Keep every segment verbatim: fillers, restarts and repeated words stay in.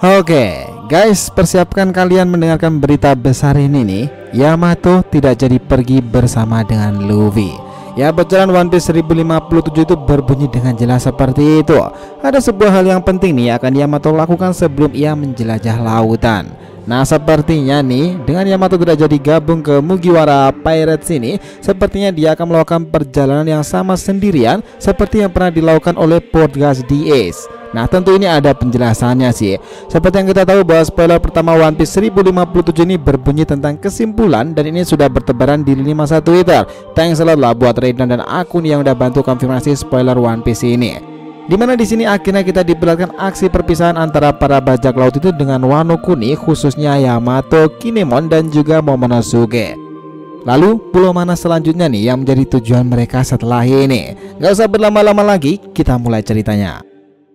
Oke guys, persiapkan kalian mendengarkan berita besar ini nih. Yamato tidak jadi pergi bersama dengan Luffy. Ya, bocoran One Piece seribu lima puluh tujuh itu berbunyi dengan jelas seperti itu. Ada sebuah hal yang penting nih akan Yamato lakukan sebelum ia menjelajah lautan. Nah, sepertinya nih dengan Yamato tidak jadi gabung ke Mugiwara Pirates ini, sepertinya dia akan melakukan perjalanan yang sama sendirian seperti yang pernah dilakukan oleh podcast D Ace. Nah, tentu ini ada penjelasannya sih. Seperti yang kita tahu bahwa spoiler pertama One Piece seribu lima puluh tujuh ini berbunyi tentang kesimpulan, dan ini sudah bertebaran di lini masa Twitter. Thanks a lot lah buat Raiden dan akun yang udah bantu konfirmasi spoiler One Piece ini. Dimana di sini akhirnya kita diperlihatkan aksi perpisahan antara para bajak laut itu dengan Wano Kuni, khususnya Yamato, Kinemon dan juga Momonosuke. Lalu pulau mana selanjutnya nih yang menjadi tujuan mereka setelah ini? Gak usah berlama-lama lagi, kita mulai ceritanya.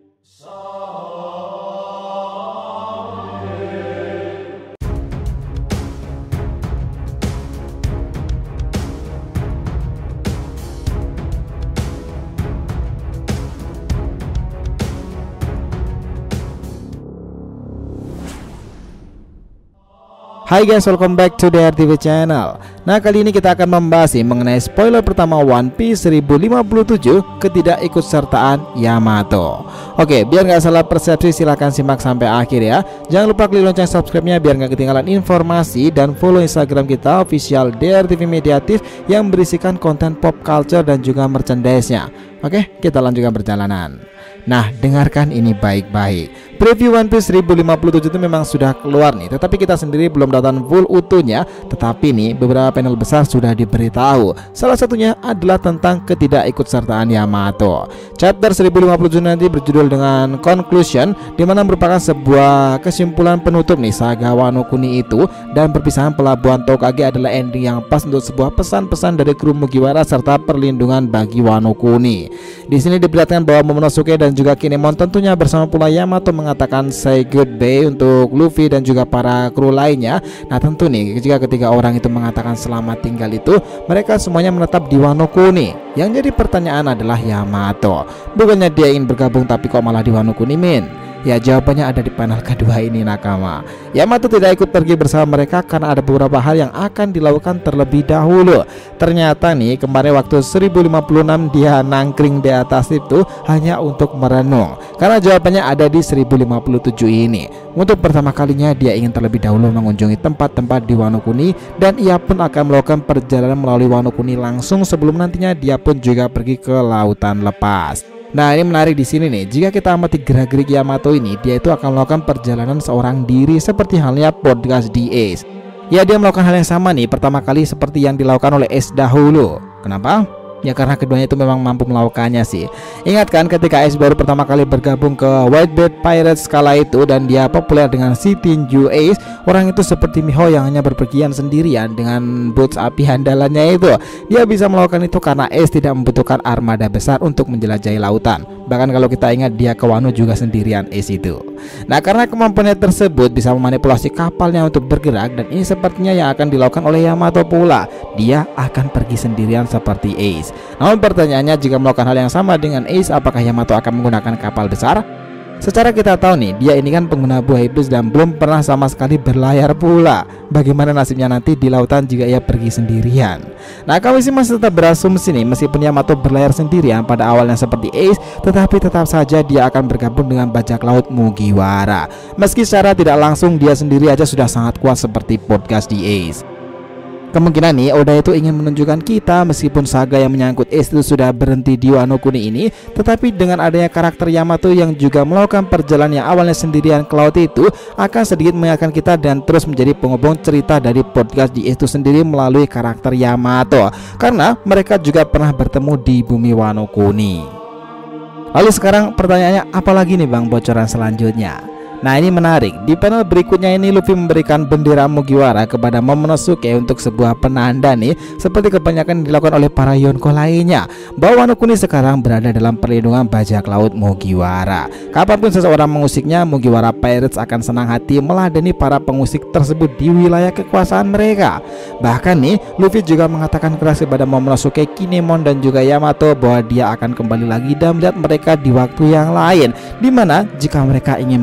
Hai guys, welcome back to D R T V channel. Nah, kali ini kita akan membahas mengenai spoiler pertama One Piece seribu lima puluh tujuh, ketidakikutsertaan Yamato. Oke, biar nggak salah persepsi silahkan simak sampai akhir ya. Jangan lupa klik lonceng subscribe-nya biar nggak ketinggalan informasi, dan follow Instagram kita official D R T V Mediatif yang berisikan konten pop culture dan juga merchandise-nya. Oke, kita lanjutkan perjalanan. Nah, dengarkan ini baik-baik. Preview One Piece seribu lima puluh tujuh itu memang sudah keluar nih, tetapi kita sendiri belum datang full utuhnya. Tetapi nih beberapa panel besar sudah diberitahu. Salah satunya adalah tentang ketidakikutsertaan Yamato. Chapter seribu lima puluh tujuh nanti berjudul dengan Conclusion, dimana merupakan sebuah kesimpulan penutup nih saga Wano Kuni itu, dan perpisahan pelabuhan Tokage adalah ending yang pas untuk sebuah pesan-pesan dari kru Mugiwara serta perlindungan bagi Wano Kuni. Di sini diperlihatkan bahwa Momonosuke dan juga Kinemon tentunya bersama pula Yamato mengatakan say goodbye untuk Luffy dan juga para kru lainnya. Nah, tentu nih jika ketiga orang itu mengatakan selamat tinggal itu, mereka semuanya menetap di Wano Kuni. Yang jadi pertanyaan adalah Yamato, bukannya dia ingin bergabung tapi kok malah di Wano Kuni, min? Ya, jawabannya ada di panel kedua ini nakama. Yamato tidak ikut pergi bersama mereka karena ada beberapa hal yang akan dilakukan terlebih dahulu. Ternyata nih kemarin waktu seribu lima puluh enam dia nangkring di atas itu hanya untuk merenung, karena jawabannya ada di seribu lima puluh tujuh ini. Untuk pertama kalinya dia ingin terlebih dahulu mengunjungi tempat-tempat di Wano Kuni, dan ia pun akan melakukan perjalanan melalui Wano Kuni langsung sebelum nantinya dia pun juga pergi ke lautan lepas. Nah, ini menarik di sini nih. Jika kita amati gerak-gerik Yamato ini, dia itu akan melakukan perjalanan seorang diri seperti halnya podcast D Ace. Ya, dia melakukan hal yang sama nih pertama kali seperti yang dilakukan oleh Ace dahulu. Kenapa? Ya, karena keduanya itu memang mampu melakukannya sih. Ingat kan ketika Ace baru pertama kali bergabung ke Whitebeard Pirates kala itu, dan dia populer dengan si tinju Ace, orang itu seperti Miho yang hanya berpergian sendirian dengan boots api andalannya itu. Dia bisa melakukan itu karena Ace tidak membutuhkan armada besar untuk menjelajahi lautan. Bahkan kalau kita ingat dia ke Wano juga sendirian Ace itu. Nah, karena kemampuannya tersebut bisa memanipulasi kapalnya untuk bergerak, dan ini sepertinya yang akan dilakukan oleh Yamato pula. Dia akan pergi sendirian seperti Ace. Namun pertanyaannya, jika melakukan hal yang sama dengan Ace, apakah Yamato akan menggunakan kapal besar? Secara kita tahu nih, dia ini kan pengguna buah iblis dan belum pernah sama sekali berlayar pula. Bagaimana nasibnya nanti di lautan jika ia pergi sendirian? Nah, kami sih masih tetap berasumsi nih, meskipun Yamato berlayar sendirian pada awalnya seperti Ace, tetapi tetap saja dia akan bergabung dengan bajak laut Mugiwara. Meski secara tidak langsung dia sendiri aja sudah sangat kuat seperti podcast di Ace. Kemungkinan nih Oda itu ingin menunjukkan kita meskipun saga yang menyangkut Ace itu sudah berhenti di Wano Kuni ini, tetapi dengan adanya karakter Yamato yang juga melakukan perjalanan yang awalnya sendirian ke laut itu, akan sedikit mengingatkan kita dan terus menjadi penghubung cerita dari podcast di Ace itu sendiri melalui karakter Yamato, karena mereka juga pernah bertemu di bumi Wano Kuni. Lalu sekarang pertanyaannya, apa lagi nih bang bocoran selanjutnya? Nah, ini menarik. Di panel berikutnya ini Luffy memberikan bendera Mugiwara kepada Momonosuke untuk sebuah penanda nih, seperti kebanyakan dilakukan oleh para Yonko lainnya, bahwa Wano Kuni sekarang berada dalam perlindungan bajak laut Mugiwara. Kapanpun seseorang mengusiknya, Mugiwara Pirates akan senang hati meladeni para pengusik tersebut di wilayah kekuasaan mereka. Bahkan nih Luffy juga mengatakan keras kepada Momonosuke, Kinemon dan juga Yamato bahwa dia akan kembali lagi dan melihat mereka di waktu yang lain, dimana jika mereka ingin berlayar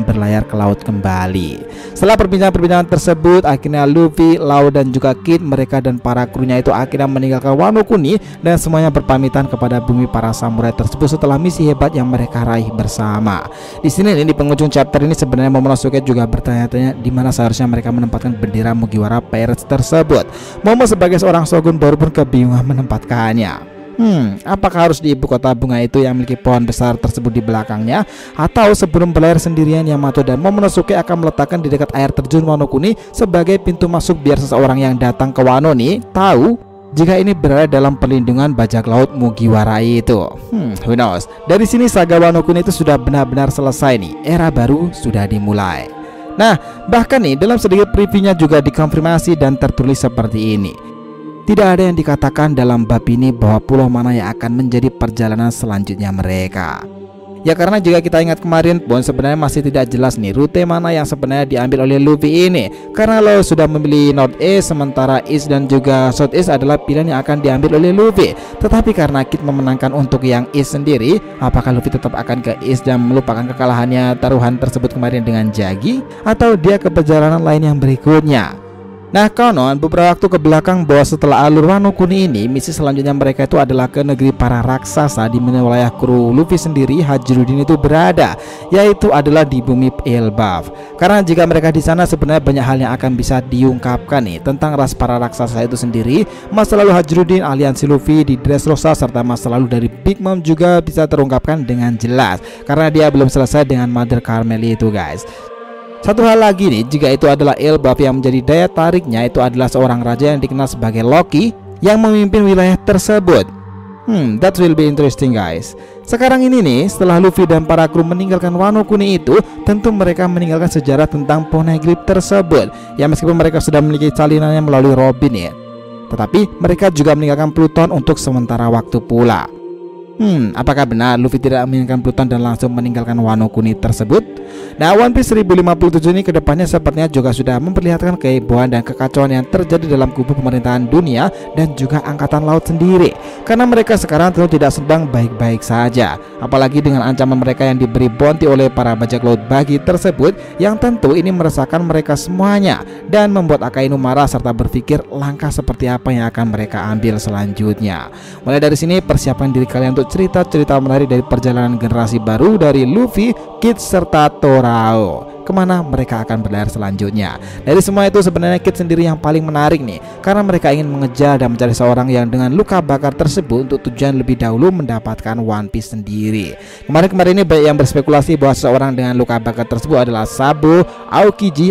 ke laut kembali. Setelah perbincangan-perbincangan tersebut, akhirnya Luffy, Lau dan juga Kid, mereka dan para krunya itu akhirnya meninggalkan Wano Kuni dan semuanya berpamitan kepada bumi para samurai tersebut setelah misi hebat yang mereka raih bersama. Di sini nih, di penghujung chapter ini sebenarnya Momonosuke juga bertanya-tanya di mana seharusnya mereka menempatkan bendera Mugiwara Pirates tersebut. Momo sebagai seorang shogun baru pun kebingungan menempatkannya. Hmm, apakah harus di ibu kota bunga itu yang memiliki pohon besar tersebut di belakangnya, atau sebelum berlayar sendirian Yamato dan Momonosuke akan meletakkan di dekat air terjun Wano Kuni sebagai pintu masuk biar seseorang yang datang ke Wano nih tahu jika ini berada dalam perlindungan bajak laut Mugiwara itu. Hmm, who knows. Dari sini saga Wano Kuni itu sudah benar-benar selesai nih. Era baru sudah dimulai. Nah, bahkan nih dalam sedikit previewnya juga dikonfirmasi dan tertulis seperti ini. Tidak ada yang dikatakan dalam bab ini bahwa pulau mana yang akan menjadi perjalanan selanjutnya mereka. Ya karena jika kita ingat kemarin pun sebenarnya masih tidak jelas nih rute mana yang sebenarnya diambil oleh Luffy ini. Karena lo sudah memilih North East, sementara East dan juga South East adalah pilihan yang akan diambil oleh Luffy. Tetapi karena Kid memenangkan untuk yang East sendiri, apakah Luffy tetap akan ke East dan melupakan kekalahannya taruhan tersebut kemarin dengan Jagi, atau dia ke perjalanan lain yang berikutnya? Nah, konon beberapa waktu ke belakang bahwa setelah alur Wano Kuni ini, misi selanjutnya mereka itu adalah ke negeri para raksasa di mana wilayah kru Luffy sendiri, Hajirudin, itu berada, yaitu adalah di bumi Elbaf. Karena jika mereka di sana sebenarnya banyak hal yang akan bisa diungkapkan nih tentang ras para raksasa itu sendiri. Masa lalu Hajirudin, aliansi Luffy di Dressrosa, serta masa lalu dari Big Mom juga bisa terungkapkan dengan jelas karena dia belum selesai dengan Mother Carmeli itu, guys. Satu hal lagi nih, jika itu adalah Elbaf, yang menjadi daya tariknya itu adalah seorang raja yang dikenal sebagai Loki yang memimpin wilayah tersebut. Hmm, that will be interesting, guys. Sekarang ini nih, setelah Luffy dan para kru meninggalkan Wano Kuni itu, tentu mereka meninggalkan sejarah tentang Poneglyph tersebut. Ya meskipun mereka sudah memiliki salinannya melalui Robin ya, tetapi mereka juga meninggalkan Pluton untuk sementara waktu pula. Hmm, apakah benar Luffy tidak menginginkan Pluton dan langsung meninggalkan Wano Kuni tersebut? Nah, One Piece seribu lima puluh tujuh ini kedepannya sepertinya juga sudah memperlihatkan kehebohan dan kekacauan yang terjadi dalam kubu pemerintahan dunia dan juga angkatan laut sendiri. Karena mereka sekarang tentu tidak sedang baik-baik saja, apalagi dengan ancaman mereka yang diberi bounty oleh para bajak laut bagi tersebut, yang tentu ini meresahkan mereka semuanya dan membuat Akainu marah serta berpikir langkah seperti apa yang akan mereka ambil selanjutnya. Mulai dari sini persiapkan diri kalian untuk cerita-cerita menarik dari perjalanan generasi baru dari Luffy, Kid serta Torao. Kemana mereka akan berlayar selanjutnya? Dari semua itu sebenarnya Kid sendiri yang paling menarik nih, karena mereka ingin mengejar dan mencari seorang yang dengan luka bakar tersebut untuk tujuan lebih dahulu mendapatkan One Piece sendiri. Kemarin-kemarin ini banyak yang berspekulasi bahwa seseorang dengan luka bakar tersebut adalah Sabo, Aokiji,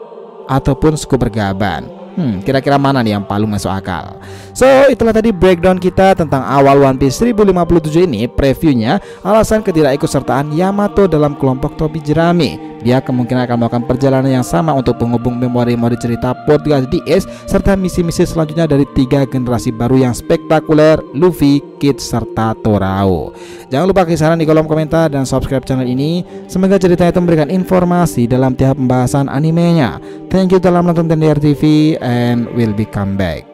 ataupun suku Bergaban. Hmm, kira-kira mana nih yang paling masuk akal? So, itulah tadi breakdown kita tentang awal One Piece seribu lima puluh tujuh ini. Previewnya, alasan ketidakikutsertaan Yamato dalam kelompok topi jerami. Dia kemungkinan akan melakukan perjalanan yang sama untuk penghubung memori-memori cerita Portugaz D S serta misi-misi selanjutnya dari tiga generasi baru yang spektakuler, Luffy, Kid, serta Torao. Jangan lupa kisaran di kolom komentar dan subscribe channel ini. Semoga cerita itu memberikan informasi dalam tiap pembahasan animenya. Thank you telah menonton T N D R T V and we'll be come back.